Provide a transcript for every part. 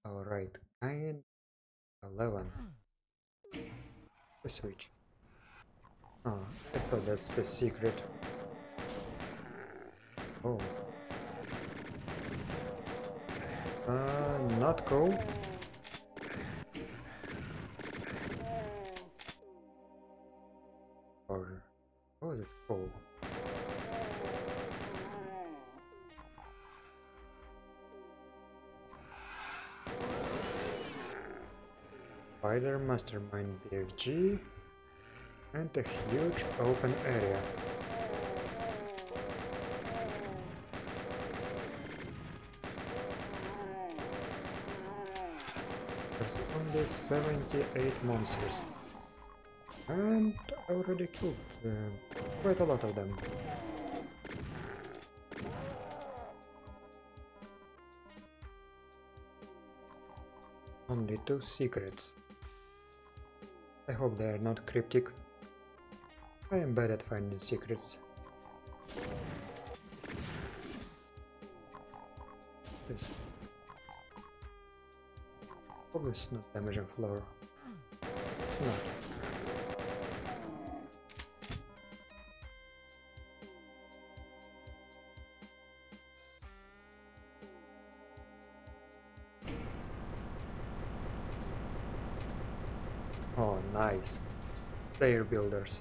Alright, kind 11. The switch. Oh, I thought that's a secret. Oh. Not cool. Or what was it called? Spider Mastermind BFG and a huge open area. There's only 78 monsters. And I already killed quite a lot of them. Only 2 secrets. I hope they are not cryptic. I am bad at finding secrets. This. Hope it's not damaging floor. It's not. Oh, nice. Stair builders.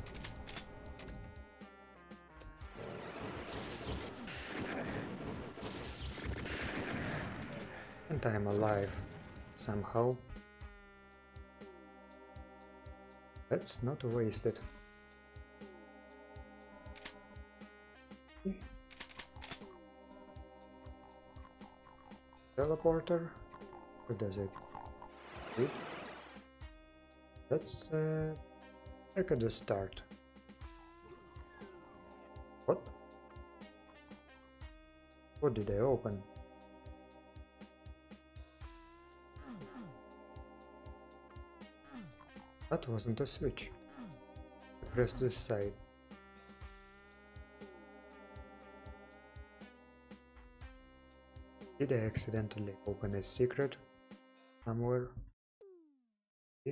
And I am alive. Somehow. Let's not waste it. Teleporter? What does it do? Let's check at the start. What? What did I open? That wasn't a switch. I pressed this side. Did I accidentally open a secret somewhere? Yeah.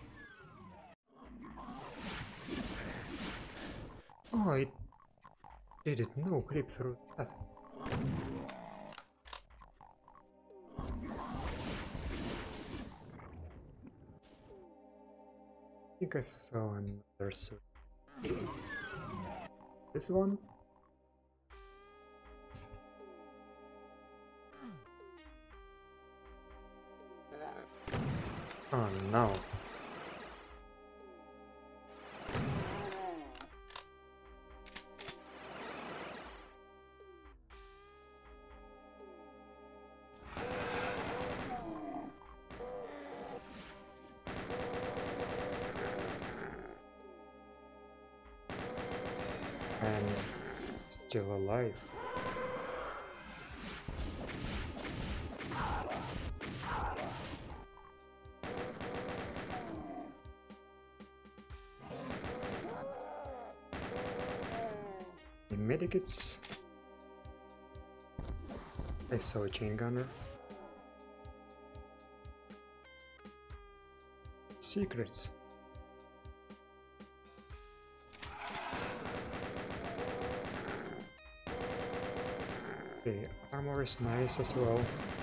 Oh, it did it no creep through that. I think I saw another switch. This one? Oh no. And still alive. The medikits. I saw a chain gunner. Secrets. The armor is nice as well.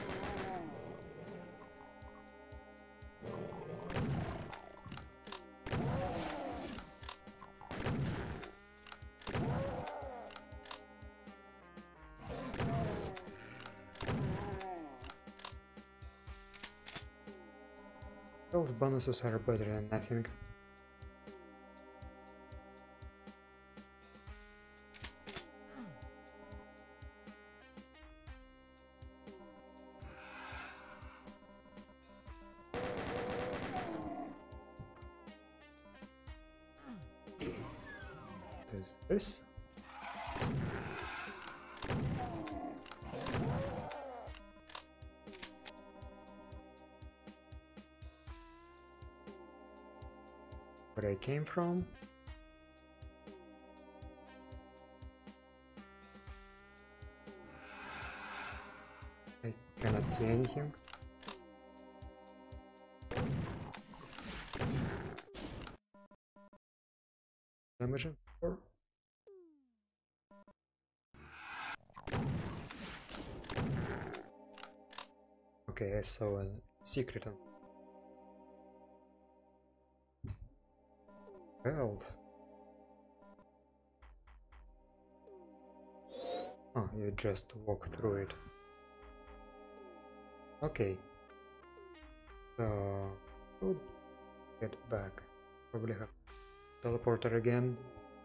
Those bonuses are better than nothing. There's this. Where I came from. I cannot see anything. damage for. Okay, I saw a secret on health. Oh, you just walk through it. Okay. So we'll get back. Probably have teleporter again.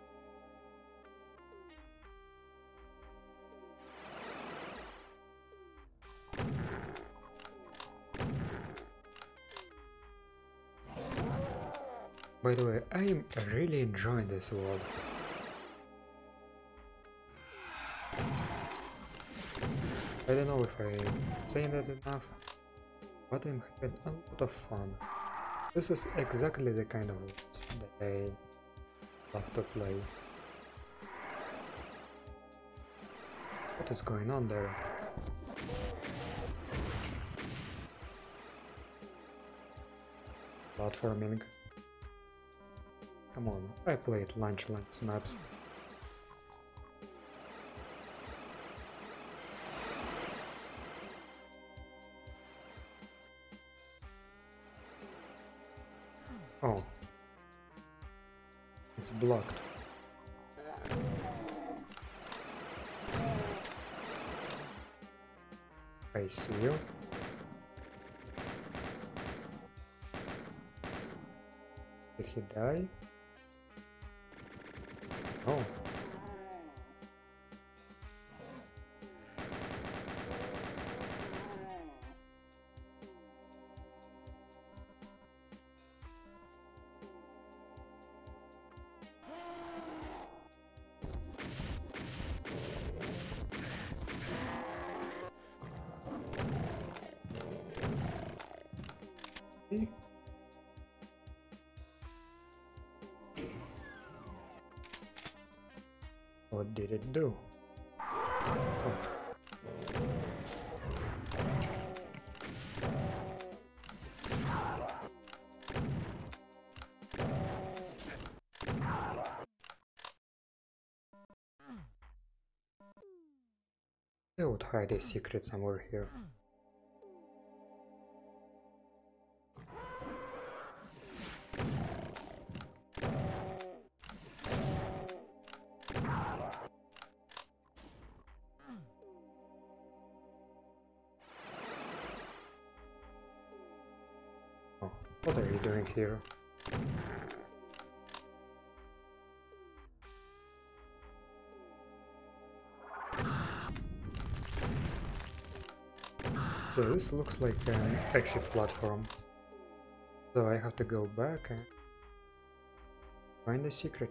By the way, I'm really enjoying this world. I don't know if I'm saying that enough, but I'm having a lot of fun. This is exactly the kind of worlds that I love to play. What is going on there? Platforming. Come on, I played Lunch maps. Oh. It's blocked. I see you. Did he die? Oh. What did it do? Oh. I would hide a secret somewhere here. Oh, what are you doing here? So this looks like an exit platform. So I have to go back and find a secret.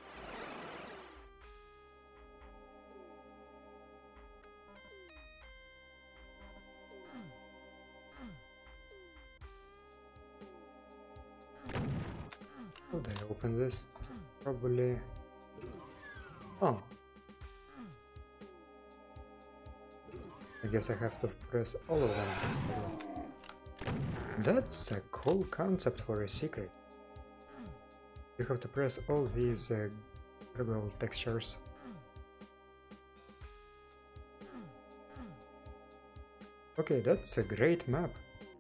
Would I open this? Probably. Oh. I guess I have to press all of them. That's a cool concept for a secret. You have to press all these variable textures. Okay, that's a great map.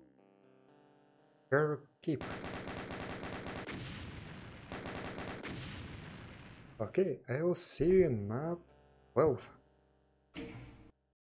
Her keep. Okay, I'll see you in map 12.